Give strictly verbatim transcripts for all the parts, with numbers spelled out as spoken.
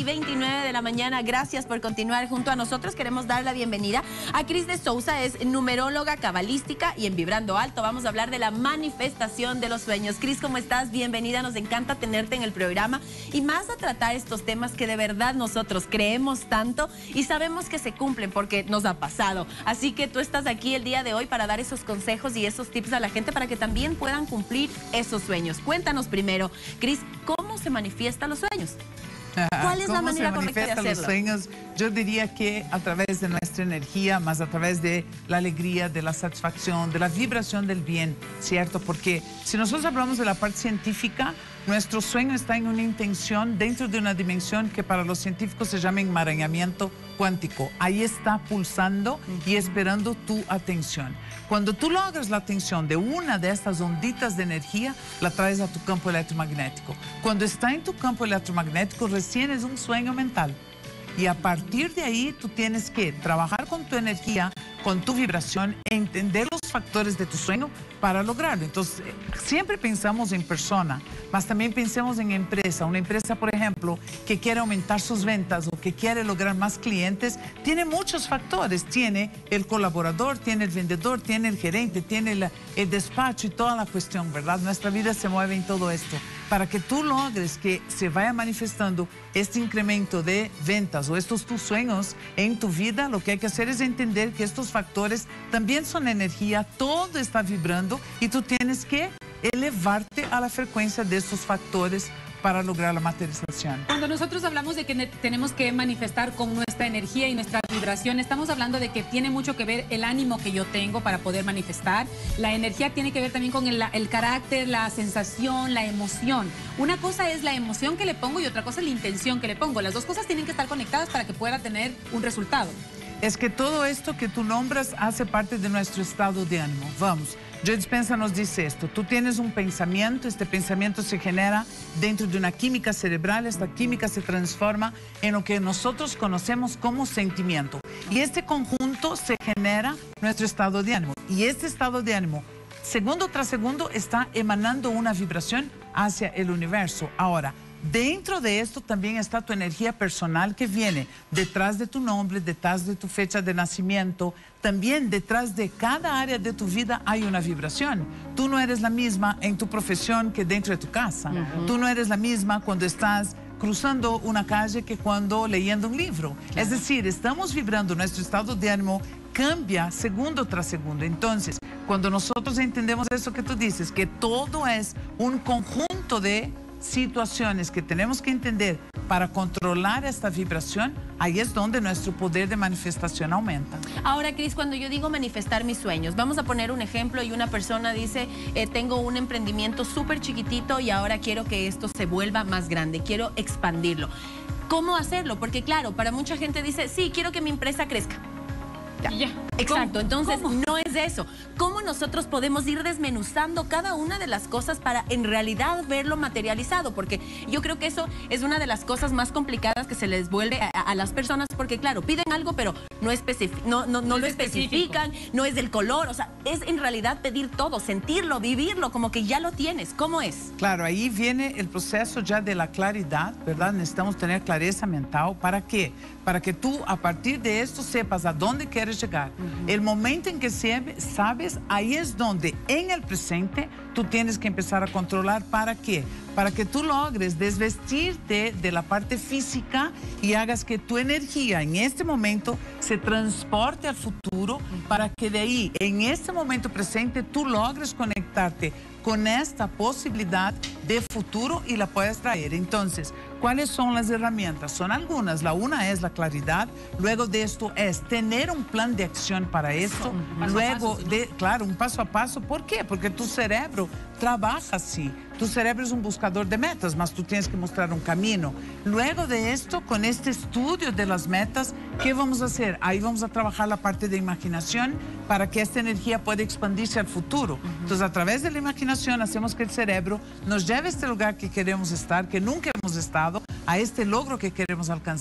veintinueve de la mañana. Gracias por continuar junto a nosotros. Queremos dar la bienvenida a Cris de Souza, es numeróloga cabalística, y en Vibrando Alto vamos a hablar de la manifestación de los sueños. Cris, ¿cómo estás? Bienvenida, nos encanta tenerte en el programa y más a tratar estos temas que de verdad nosotros creemos tanto y sabemos que se cumplen porque nos ha pasado. Así que tú estás aquí el día de hoy para dar esos consejos y esos tips a la gente para que también puedan cumplir esos sueños. Cuéntanos primero, Cris, ¿cómo se manifiestan los sueños? ¿Cuál es la manera correcta de hacerlo? Los sueños? Yo diría que a través de nuestra energía, más a través de la alegría, de la satisfacción, de la vibración del bien, ¿cierto? Porque si nosotros hablamos de la parte científica, nuestro sueño está en una intención dentro de una dimensión que para los científicos se llama enmarañamiento cuántico. Ahí está pulsando y esperando tu atención. Cuando tú logras la atención de una de estas onditas de energía, la traes a tu campo electromagnético. Cuando está en tu campo electromagnético, recién es un sueño mental. Y a partir de ahí, tú tienes que trabajar con tu energía, con tu vibración, entender los factores de tu sueño para lograrlo. Entonces, siempre pensamos en persona, mas también pensemos en empresa. Una empresa, por ejemplo, que quiere aumentar sus ventas o que quiere lograr más clientes, tiene muchos factores. Tiene el colaborador, tiene el vendedor, tiene el gerente, tiene el, el despacho y toda la cuestión, ¿verdad? Nuestra vida se mueve en todo esto. Para que tú logres que se vaya manifestando este incremento de ventas o estos tus sueños en tu vida, lo que hay que hacer es entender que estos factores también son energía, todo está vibrando y tú tienes que elevarte a la frecuencia de estos factores para lograr la materialización. Cuando nosotros hablamos de que tenemos que manifestar con nuestra energía y nuestra vibración, estamos hablando de que tiene mucho que ver el ánimo que yo tengo para poder manifestar. La energía tiene que ver también con el, el carácter, la sensación, la emoción. Una cosa es la emoción que le pongo y otra cosa es la intención que le pongo. Las dos cosas tienen que estar conectadas para que pueda tener un resultado. Es que todo esto que tú nombras hace parte de nuestro estado de ánimo. Vamos, Joe Dispenza nos dice esto: tú tienes un pensamiento, este pensamiento se genera dentro de una química cerebral, esta química se transforma en lo que nosotros conocemos como sentimiento. Y este conjunto se genera nuestro estado de ánimo. Y este estado de ánimo, segundo tras segundo, está emanando una vibración hacia el universo. Ahora, dentro de esto también está tu energía personal que viene detrás de tu nombre, detrás de tu fecha de nacimiento. También detrás de cada área de tu vida hay una vibración. Tú no eres la misma en tu profesión que dentro de tu casa. Uh-huh. Tú no eres la misma cuando estás cruzando una calle que cuando leyendo un libro. Claro. Es decir, estamos vibrando, nuestro estado de ánimo cambia segundo tras segundo. Entonces, cuando nosotros entendemos eso que tú dices, que todo es un conjunto de situaciones que tenemos que entender para controlar esta vibración, ahí es donde nuestro poder de manifestación aumenta. Ahora, Cris, cuando yo digo manifestar mis sueños, vamos a poner un ejemplo y una persona dice, eh, tengo un emprendimiento súper chiquitito y ahora quiero que esto se vuelva más grande, quiero expandirlo. ¿Cómo hacerlo? Porque claro, para mucha gente dice, sí, quiero que mi empresa crezca. Ya. Ya. Exacto, ¿Cómo? Entonces ¿Cómo? No es eso. ¿Cómo nosotros podemos ir desmenuzando cada una de las cosas para en realidad verlo materializado? Porque yo creo que eso es una de las cosas más complicadas que se les vuelve a, a las personas, porque claro, piden algo pero no, especific no, no, no, no lo especifican, no es del color, o sea, es en realidad pedir todo, sentirlo, vivirlo, como que ya lo tienes. ¿Cómo es? Claro, ahí viene el proceso ya de la claridad, ¿verdad? Necesitamos tener clareza mental. ¿Para qué? Para que tú a partir de esto sepas a dónde quieres llegar. Uh-huh. El momento en que sabes, ahí es donde en el presente tú tienes que empezar a controlar. ¿Para qué? Para que tú logres desvestirte de la parte física y hagas que tu energía en este momento se transporte al futuro, para que de ahí, en este momento presente, tú logres conectarte con esta posibilidad de futuro y la puedes traer. Entonces, ¿cuáles son las herramientas? Son algunas. La una es la claridad. Luego de esto es tener un plan de acción para esto. Paso Luego paso, de, claro, un paso a paso. ¿Por qué? Porque tu cerebro trabaja así. Tu cerebro es un buscador de metas, mas tú tienes que mostrar un camino. Luego de esto, con este estudio de las metas, ¿qué vamos a hacer? Ahí vamos a trabajar la parte de imaginación para que esta energía pueda expandirse al futuro. Uh-huh. Entonces, a través de la imaginación, hacemos que el cerebro nos lleve a este lugar que queremos estar, que nunca hemos estado, a este logro que queremos alcanzar,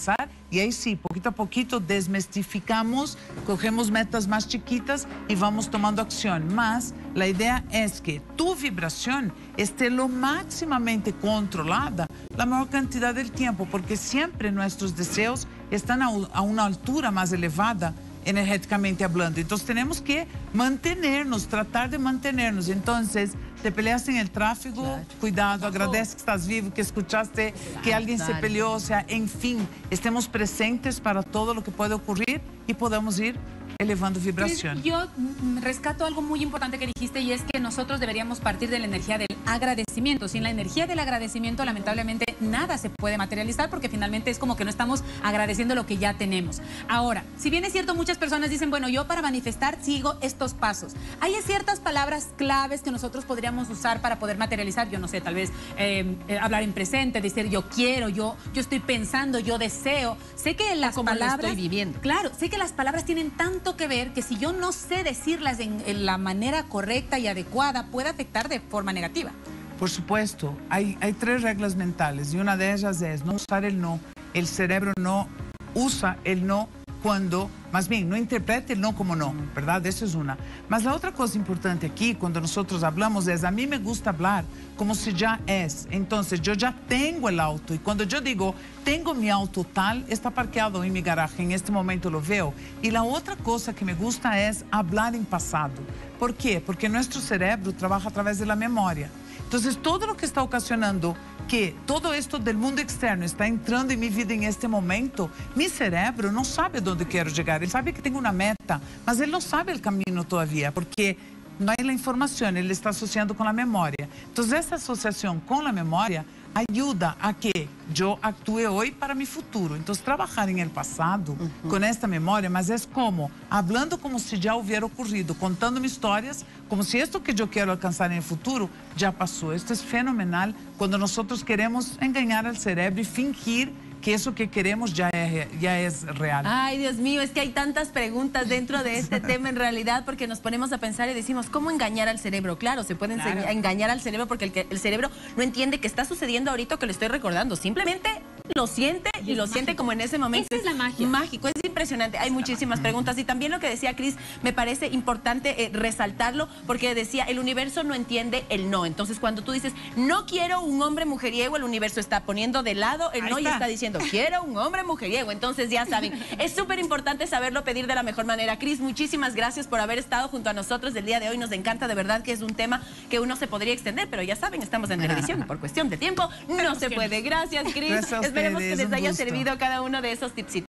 Y ahí sí, poquito a poquito desmistificamos, cogemos metas más chiquitas y vamos tomando acción. Más, la idea es que tu vibración esté lo máximamente controlada la mayor cantidad del tiempo, porque siempre nuestros deseos están a, a una altura más elevada energéticamente hablando. Entonces tenemos que mantenernos, tratar de mantenernos. Entonces, te peleaste en el tráfico, claro. Cuidado, agradece que estás vivo, que escuchaste que alguien se peleó, o sea, en fin, estemos presentes para todo lo que puede ocurrir y podamos ir elevando vibración. Yo rescato algo muy importante que dijiste, y es que nosotros deberíamos partir de la energía del agradecimiento. Sin la energía del agradecimiento, lamentablemente, nada se puede materializar, porque finalmente es como que no estamos agradeciendo lo que ya tenemos. Ahora, si bien es cierto, muchas personas dicen, bueno, yo para manifestar sigo estos pasos. Hay ciertas palabras claves que nosotros podríamos usar para poder materializar. Yo no sé, tal vez eh, eh, hablar en presente, decir yo quiero, yo, yo estoy pensando, yo deseo. Sé que las como palabras... lo estoy viviendo. Claro, sé que las palabras tienen tanto que ver que si yo no sé decirlas en, en la manera correcta y adecuada, puede afectar de forma negativa. Por supuesto, hay, hay tres reglas mentales y una de ellas es no usar el no. El cerebro no usa el no cuando, más bien, no interprete el no como no, ¿verdad? Eso es una. Mas la otra cosa importante aquí, cuando nosotros hablamos, es a mí me gusta hablar como si ya es. Entonces, yo ya tengo el auto y cuando yo digo, tengo mi auto tal, está parqueado en mi garaje, en este momento lo veo. Y la otra cosa que me gusta es hablar en pasado. ¿Por qué? Porque nuestro cerebro trabaja a través de la memoria. Entonces, todo lo que está ocasionando que todo esto del mundo externo está entrando en mi vida en este momento, mi cerebro no sabe dónde quiero llegar. Él sabe que tengo una meta, mas él no sabe el camino todavía, porque no hay la información, él está asociando con la memoria. Entonces, esa asociación con la memoria ayuda a que yo actúe hoy para mi futuro. Entonces, trabajar en el pasado uh-huh. con esta memoria, mas es como, hablando como si ya hubiera ocurrido, contándome historias, como si esto que yo quiero alcanzar en el futuro ya pasó. Esto es fenomenal cuando nosotros queremos engañar al cerebro y fingir que eso que queremos ya es, ya es real. Ay, Dios mío, es que hay tantas preguntas dentro de este tema en realidad, porque nos ponemos a pensar y decimos, ¿cómo engañar al cerebro? Claro, se puede claro. engañar al cerebro porque el, que, el cerebro no entiende que está sucediendo ahorita que le estoy recordando. Simplemente lo siente y, y lo mágico. siente como en ese momento. Esa es la magia. Mágico, es impresionante. Hay muchísimas preguntas. Y también lo que decía Cris, me parece importante eh, resaltarlo, porque decía, el universo no entiende el no. Entonces, cuando tú dices, no quiero un hombre mujeriego, el universo está poniendo de lado el Ahí no está. y está diciendo, quiero un hombre mujeriego. Entonces, ya saben, es súper importante saberlo pedir de la mejor manera. Cris, muchísimas gracias por haber estado junto a nosotros el día de hoy. Nos encanta, de verdad, que es un tema que uno se podría extender, pero ya saben, estamos en televisión y por cuestión de tiempo no se puede. Gracias, Cris. Esperemos que les haya servido cada uno de esos tipsitos.